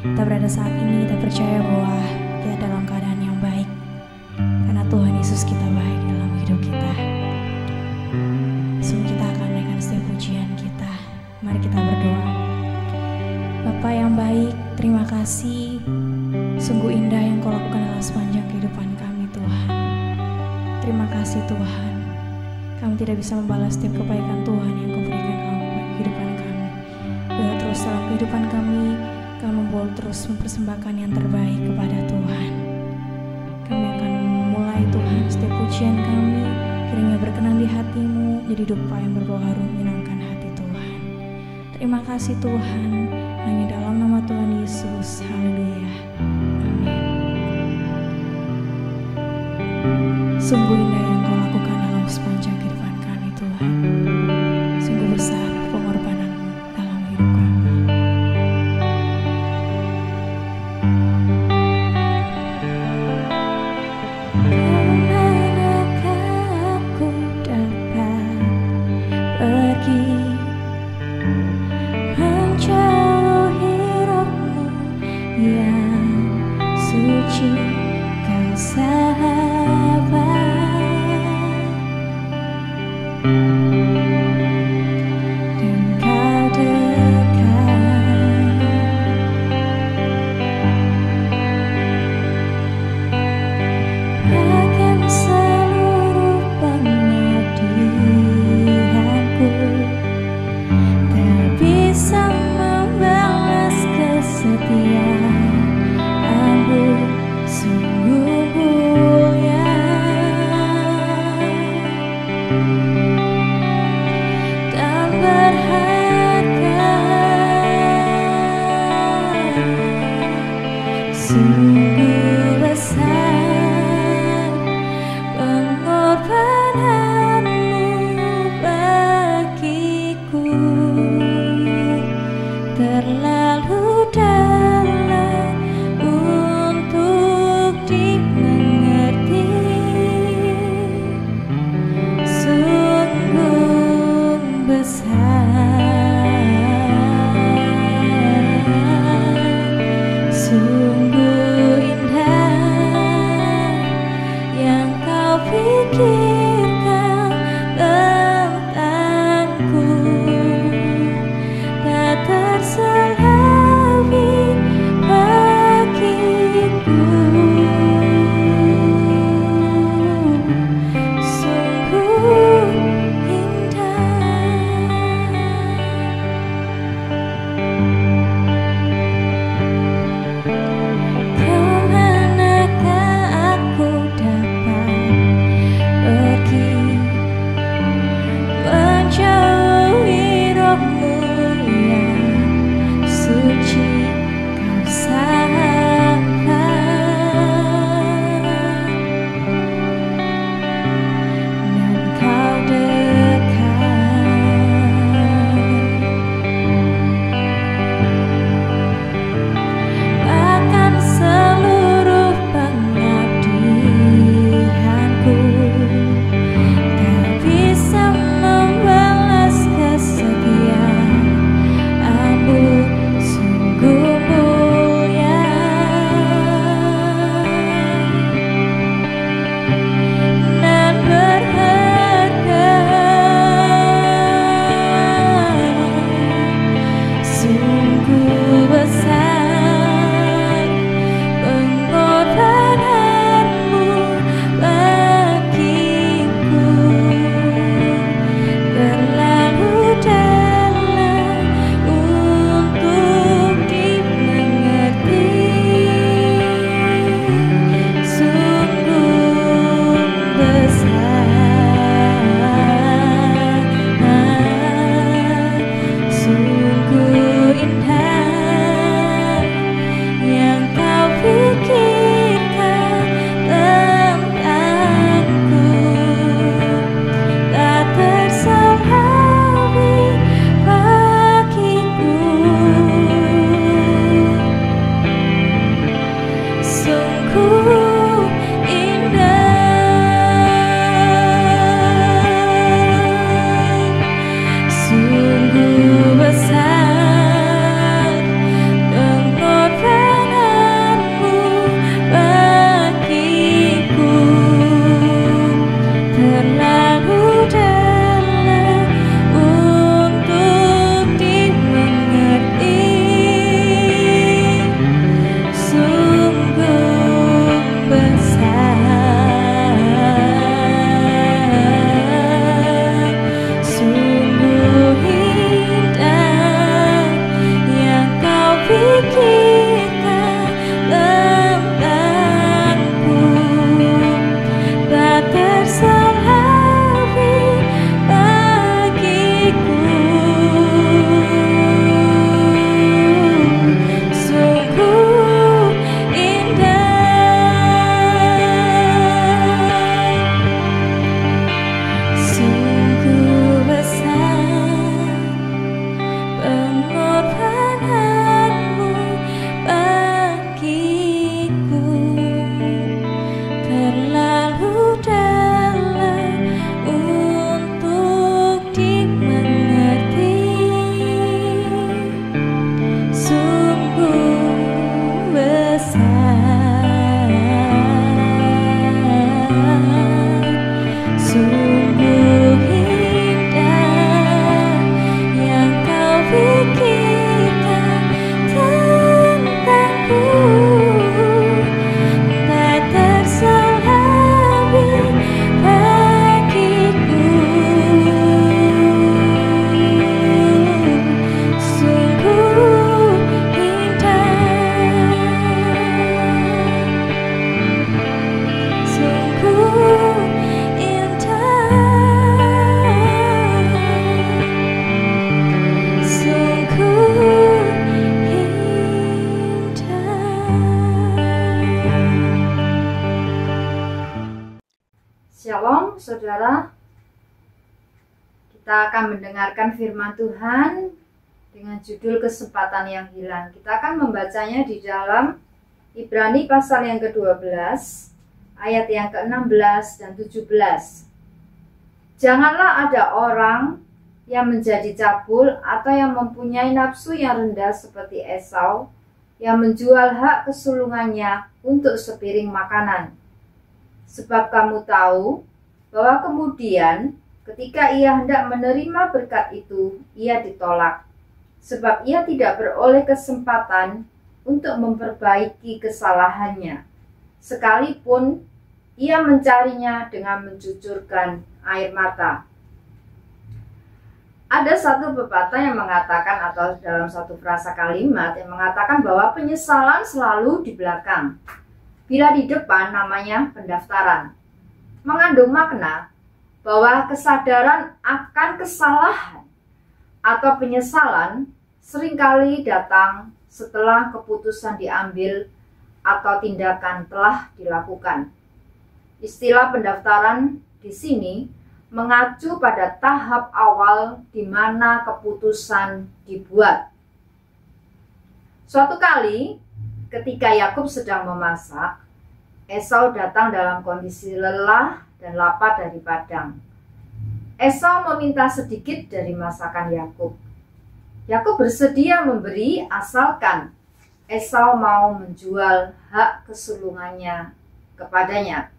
kita berada saat ini, kita percaya bahwa kita dalam keadaan yang baik karena Tuhan Yesus kita baik dalam hidup kita. Sungguh kita akan naikkan setiap pujian kita. Mari kita berdoa. Bapa yang baik, terima kasih. Sungguh indah yang Kau lakukan dalam sepanjang kehidupan kami, Tuhan. Terima kasih, Tuhan. Kami tidak bisa membalas setiap kebaikan Tuhan yang Kau berikan dalam kehidupan kami. Biar terus dalam kehidupan kami membawa terus mempersembahkan yang terbaik kepada Tuhan. Kami akan memulai, Tuhan, setiap pujian kami kiranya berkenan di hati-Mu, jadi dupa yang berbau harum menyenangkan hati Tuhan. Terima kasih Tuhan, hanya dalam nama Tuhan Yesus. Haleluya. Amin. Sungguh indah yang Kau lakukan dalam sepanjang kehidupan kami, Tuhan. Sungguh besar pengorbanan-Mu dalam hidup kami. Kemanakah aku dapat pergi menjauhi roh-Mu yang suci, Kau sahabat. Dan Kau dekat, akan seluruh pengabdianku, tak bisa membalas kesetiaan-Mu, sungguh mulia dan berharga. Sungguh besar pengorbanan-Mu bagiku, terlalu dalam untuk dimengerti. Sungguh besar, sungguh indah yang Kau pikirkan tentangku, tak terselami bagiku. Sungguh indah. Kita akan mendengarkan firman Tuhan dengan judul kesempatan yang hilang. Kita akan membacanya di dalam Ibrani pasal yang ke-12, ayat yang ke-16 dan 17. Janganlah ada orang yang menjadi cabul atau yang mempunyai nafsu yang rendah seperti Esau, yang menjual hak kesulungannya untuk sepiring makanan. Sebab kamu tahu bahwa kemudian ketika ia hendak menerima berkat itu, ia ditolak, sebab ia tidak beroleh kesempatan untuk memperbaiki kesalahannya, sekalipun ia mencarinya dengan mencucurkan air mata. Ada satu pepatah yang mengatakan, atau dalam satu frasa kalimat yang mengatakan bahwa penyesalan selalu di belakang, bila di depan namanya pendaftaran. Mengandung makna bahwa kesadaran akan kesalahan atau penyesalan seringkali datang setelah keputusan diambil atau tindakan telah dilakukan. Istilah pendaftaran di sini mengacu pada tahap awal di mana keputusan dibuat. Suatu kali ketika Yakub sedang memasak, Esau datang dalam kondisi lelah dan lapar dari padang. Esau meminta sedikit dari masakan Yakub. Yakub bersedia memberi asalkan Esau mau menjual hak kesulungannya kepadanya.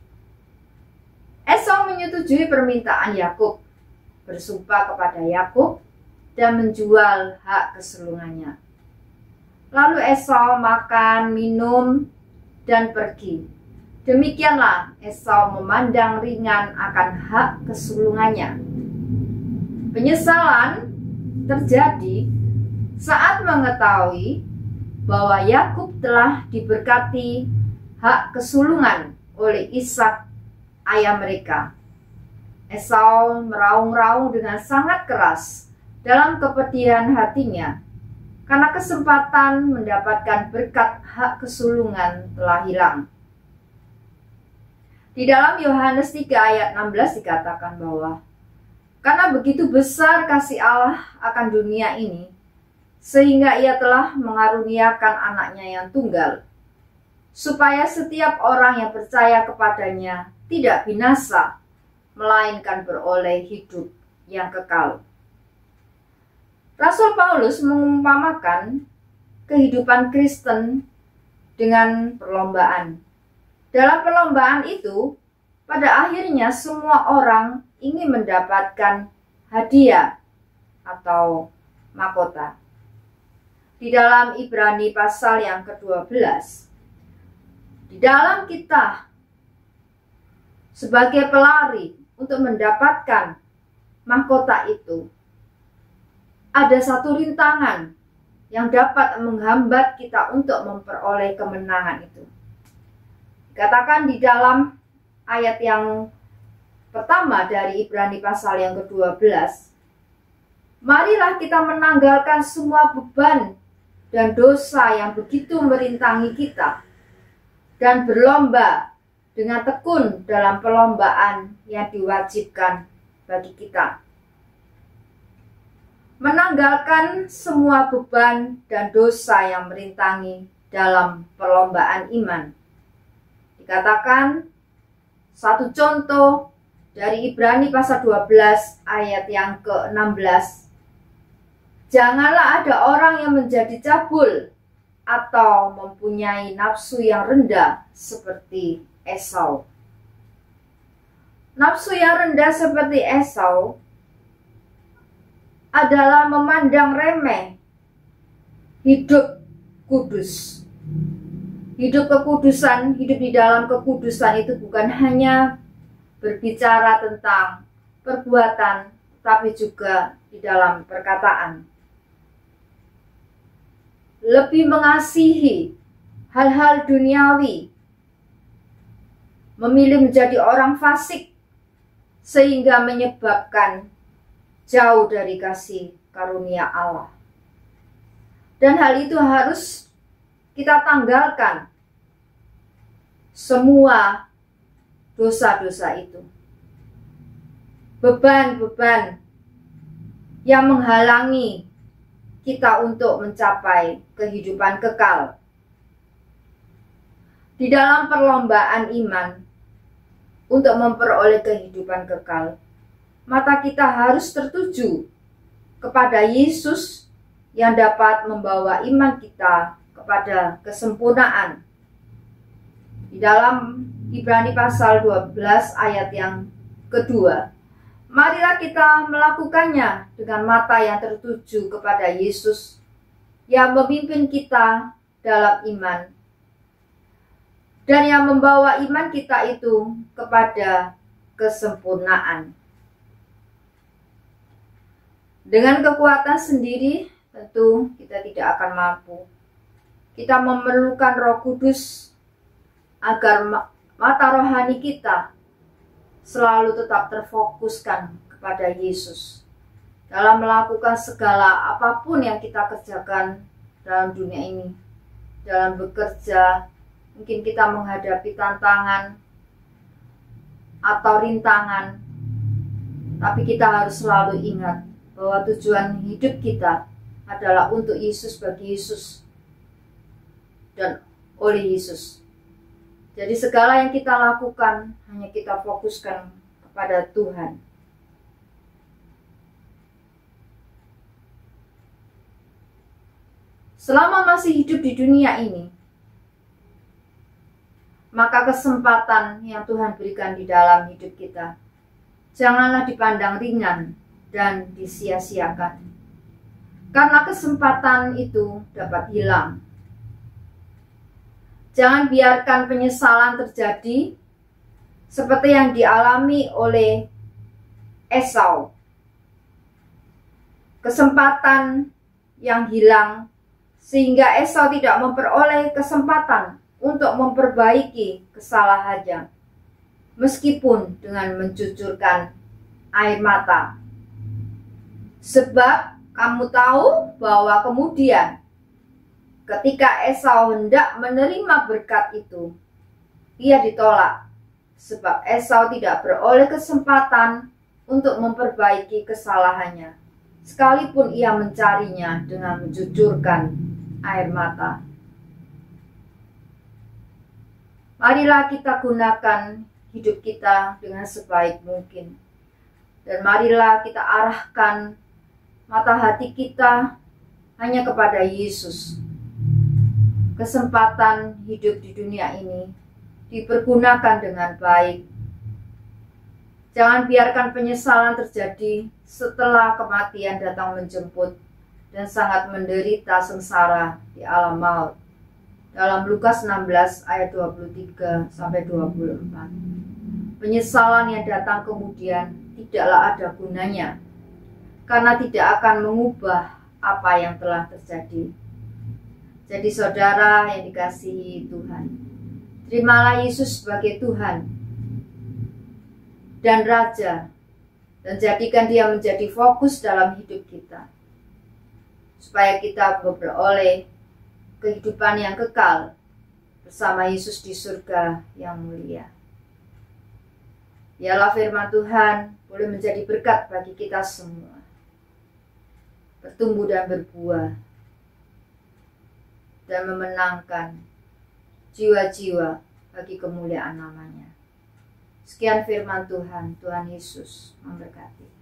Esau menyetujui permintaan Yakub, bersumpah kepada Yakub dan menjual hak kesulungannya. Lalu Esau makan, minum, dan pergi. Demikianlah Esau memandang ringan akan hak kesulungannya. Penyesalan terjadi saat mengetahui bahwa Yakub telah diberkati hak kesulungan oleh Ishak, ayah mereka. Esau meraung-raung dengan sangat keras dalam kepedihan hatinya, karena kesempatan mendapatkan berkat hak kesulungan telah hilang. Di dalam Yohanes 3 ayat 16 dikatakan bahwa karena begitu besar kasih Allah akan dunia ini, sehingga ia telah mengaruniakan anaknya yang tunggal, supaya setiap orang yang percaya kepadanya tidak binasa, melainkan beroleh hidup yang kekal. Rasul Paulus mengumpamakan kehidupan Kristen dengan perlombaan. Dalam perlombaan itu, pada akhirnya semua orang ingin mendapatkan hadiah atau mahkota. Di dalam Ibrani pasal yang ke-12, di dalam kita sebagai pelari untuk mendapatkan mahkota itu, ada satu rintangan yang dapat menghambat kita untuk memperoleh kemenangan itu. Dikatakan di dalam ayat yang pertama dari Ibrani pasal yang ke-12, marilah kita menanggalkan semua beban dan dosa yang begitu merintangi kita, dan berlomba dengan tekun dalam perlombaan yang diwajibkan bagi kita. Menanggalkan semua beban dan dosa yang merintangi dalam perlombaan iman. Dikatakan satu contoh dari Ibrani pasal 12 ayat yang ke-16. Janganlah ada orang yang menjadi cabul atau mempunyai nafsu yang rendah seperti Esau. Nafsu yang rendah seperti Esau adalah memandang remeh hidup kudus. Hidup kekudusan, hidup di dalam kekudusan itu bukan hanya berbicara tentang perbuatan, tapi juga di dalam perkataan. Lebih mengasihi hal-hal duniawi, memilih menjadi orang fasik, sehingga menyebabkan jauh dari kasih karunia Allah. Dan hal itu harus kita tanggalkan semua dosa-dosa itu. Beban-beban yang menghalangi kita untuk mencapai kehidupan kekal. Di dalam perlombaan iman untuk memperoleh kehidupan kekal, mata kita harus tertuju kepada Yesus yang dapat membawa iman kita kepada kesempurnaan. Di dalam Ibrani pasal 12 ayat yang kedua, marilah kita melakukannya dengan mata yang tertuju kepada Yesus yang memimpin kita dalam iman dan yang membawa iman kita itu kepada kesempurnaan. Dengan kekuatan sendiri tentu kita tidak akan mampu. Kita memerlukan Roh Kudus agar mata rohani kita selalu tetap terfokuskan kepada Yesus dalam melakukan segala apapun yang kita kerjakan dalam dunia ini. Dalam bekerja, mungkin kita menghadapi tantangan atau rintangan, tapi kita harus selalu ingat bahwa tujuan hidup kita adalah untuk Yesus, bagi Yesus, dan oleh Yesus. Jadi segala yang kita lakukan hanya kita fokuskan kepada Tuhan. Selama masih hidup di dunia ini, maka kesempatan yang Tuhan berikan di dalam hidup kita janganlah dipandang ringan dan disia-siakan. Karena kesempatan itu dapat hilang. Jangan biarkan penyesalan terjadi seperti yang dialami oleh Esau. Kesempatan yang hilang sehingga Esau tidak memperoleh kesempatan untuk memperbaiki kesalahannya, meskipun dengan mencucurkan air mata. Sebab kamu tahu bahwa kemudian ketika Esau hendak menerima berkat itu, ia ditolak, sebab Esau tidak beroleh kesempatan untuk memperbaiki kesalahannya, sekalipun ia mencarinya dengan mencucurkan air mata. Marilah kita gunakan hidup kita dengan sebaik mungkin. Dan marilah kita arahkan mata hati kita hanya kepada Yesus. Kesempatan hidup di dunia ini dipergunakan dengan baik. Jangan biarkan penyesalan terjadi setelah kematian datang menjemput dan sangat menderita sengsara di alam maut. Dalam Lukas 16 ayat 23 sampai 24. Penyesalan yang datang kemudian tidaklah ada gunanya, karena tidak akan mengubah apa yang telah terjadi. Jadi saudara yang dikasihi Tuhan, terimalah Yesus sebagai Tuhan dan Raja, dan jadikan Dia menjadi fokus dalam hidup kita, supaya kita beroleh kehidupan yang kekal bersama Yesus di surga yang mulia. Biarlah firman Tuhan boleh menjadi berkat bagi kita semua, bertumbuh dan berbuah, dan memenangkan jiwa-jiwa bagi kemuliaan namanya. Sekian firman Tuhan, Tuhan Yesus memberkati.